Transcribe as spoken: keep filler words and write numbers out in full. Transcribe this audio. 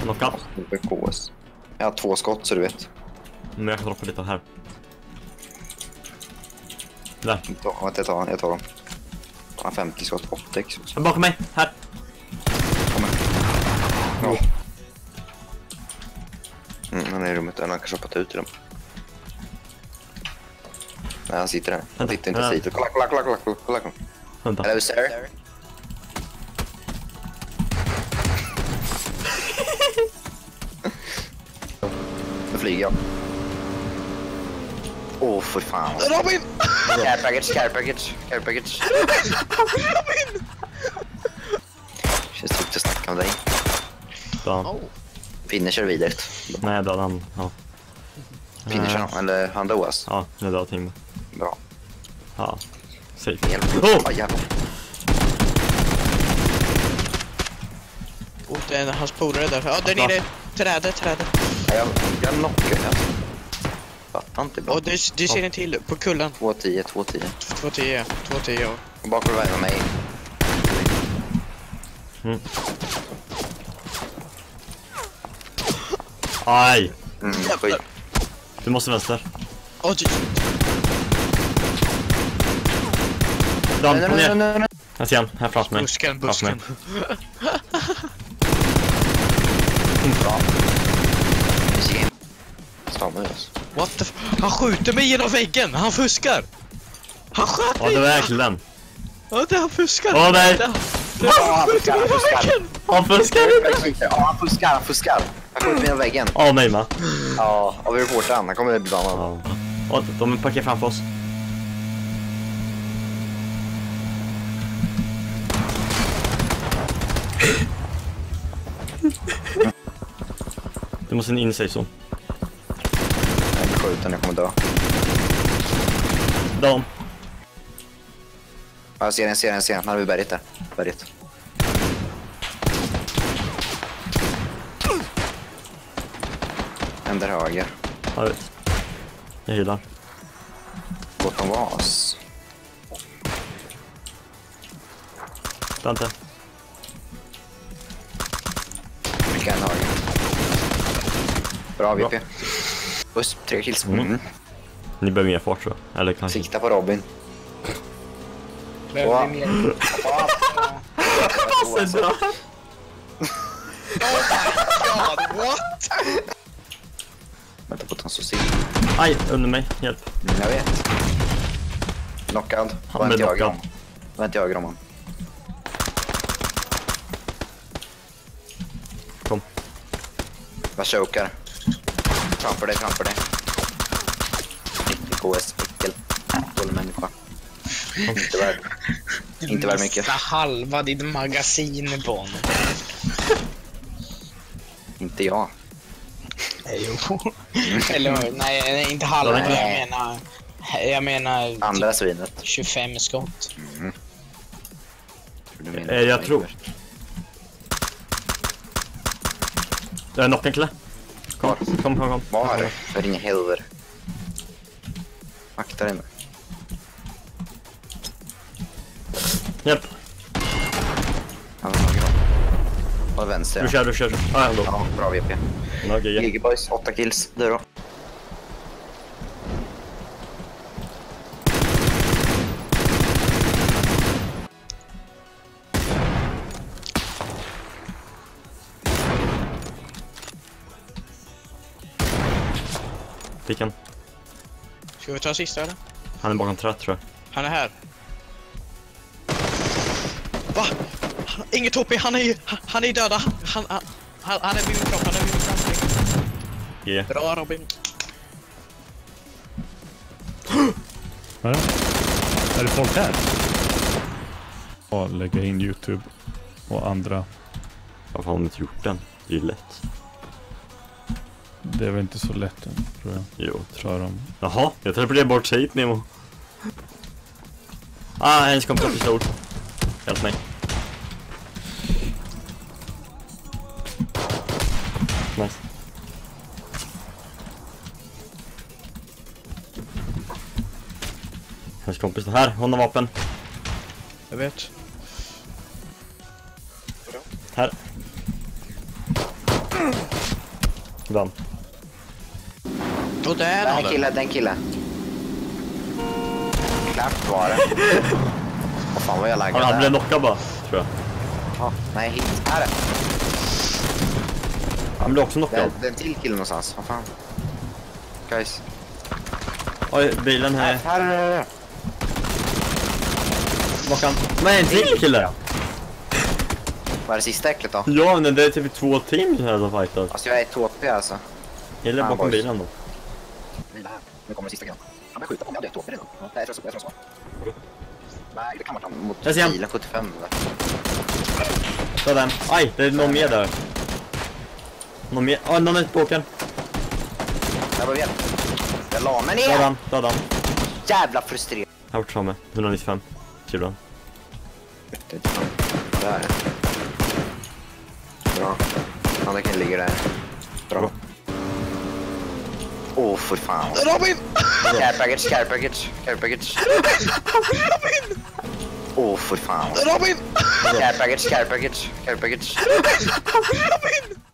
Knockat. Jag har två skott så du vet. Men jag kan droppa lite här. Där. Jag tar, jag tar, jag tar dem. Jag har femtio skott, optex. Bakom mig, här. Kom här. Ja. Mm, han är i rummet, han har kanske hoppat ut i dem. Nej, han sitter där. Han sitter inte sitter. Kolla, kolla, kolla, kolla, kolla, kolla. Vänta. Hello, sir. Nu flyger jag. Åh, oh, för fan. Robin! Care package, care package, care package. Robin! Känns tryggt att snacka med dig. Då. Oh. Finisher vidare. Nej, då han. Ja. Finisher han, eller han doas. Ja, nu drar Tim. Bra. Ja. Safe. Hjälp. Oh! Oh, jävlar. Oh, det är hans polare där. Ja, där nere. Trädet, trädet. Jag, jag knockar alltså. Fattar inte bra. Och du, du ser en till på kullen. två tio, två tio. två tio, två tio. Och bakom vägen med mig. Mm. Aj! Mm, skit. Du måste vänster. Åh, du... Dan, Nej, kom nej, ner. nej, nej. Jag ser han, här framför mig. Busken, Framför mig. busken. Bra. Stannar oss. What the f... Han skjuter mig genom väggen. Han fuskar. Han sköt Ja, mig. det var verkligen. Ja, det han fuskar. Åh, nej. Det, det, han skjuter mig genom väggen. Han fuskar inte. Ja, han fuskar, han fuskar. Han skjuter med väggen. Ja, mig med. Ja, och vi reportar han. Han kommer bli bannad. Ja. Och de parkerar framför oss. Du måste in i sig så. Jag blir skjuten, jag kommer dö. Dan. Ja, jag ser den, jag ser den, jag ser den. Han har vi berget där. Berget. En där höger. Jag vet. Jag gillar. Bortom vas. Vänta. Vilka en höger. Bra V P. Buss, tre kills. Mm. Mm. Ni behöver mer fart tror jag. Eller kanske. Sikta på Robin. Behöver vi mer? Passen då. Oh my god, what? Vänta på att han så ser. Aj, under mig. Hjälp. Mm, jag vet. Knockad. Han Var blev inte jag knockad. om. Var inte jag om han. Kom. Vad chokar. Framför dig, framför dig. nittio K S, äckel. Dålig människa. Inte värd. Inte värd mycket. Mista halva ditt magasin på honom. Inte jag. Jo. Eller nej, nej, inte halva. Jag menar... Jag menar... Andra svinet. tjugofem skott. Mm. Du menar Eh, jag tror. Det är nog en kille. Kom, kom, kom, kom. Var? För inga helver. Akta dig nu. Hjälp. Han har några. Och vänster. Du kör, du kör. Ah, ändå. Ja, bra V P. Okej, ja. Gigaboys, åtta kills. Du då? Fick han. Ska vi ta sista eller? Han är bakom trött tror jag. Han är här. Va? Han, inget H P, han är han, han är döda. Han, han, han, han är vid min kropp, han är vid min kropp. G. Bra Robin. Ja. Är det folk här? Ja, lägga in YouTube och andra. Varför har de inte gjort den? Det är ju lätt. Det är väl inte så lätt än, tror jag. Jo. Tror de. Jaha, jag tror det blir bort hit Nemo. Ah, hennes kom till pistol. Hjälp mig. Nice. Hennes kompis är här, hon har vapen. Jag vet. Här. Vann. Och det är Den någon. kille, den kille. Klart var det. Vad fan var jag Han, laggad han blev där? knockad bara, tror jag. Ja, nej, hit. Här är det. Han blev också Det är knockad. det är en till kille någonstans. Vad fan? Guys. Oj, bilen Här, här. här är det. Bakan. Nej, en till kille! Vad är det sista äcklet då? Ja, men det är typ två team här som fightas. Alltså jag är ett H P alltså. Eller Fan, bakom boys. bilen då. Vila här. Nu kommer den sista killen. Han börjar skjuta på mig. Jag hade ett H P redan. Ja, jag tror så. Jag tror så. Nej, det kan vara mot Jag ser han. bilen sjuttiofem. Ta den. Aj, det är någon mer där. Någon mer. Åh, någon är på åkern. Där var vi helt. Jag la mig ner. Dödan, dödan. Jävla frustrerad. Här vart framme. etthundranittiofem. Kilon. Där. Bra. Andra killen ligger där. Bra. Åh, oh, för fan. Robin! Care package, care package, care package. Robin! Åh, oh, för fan. Robin! Care package, care package, care package. Robin!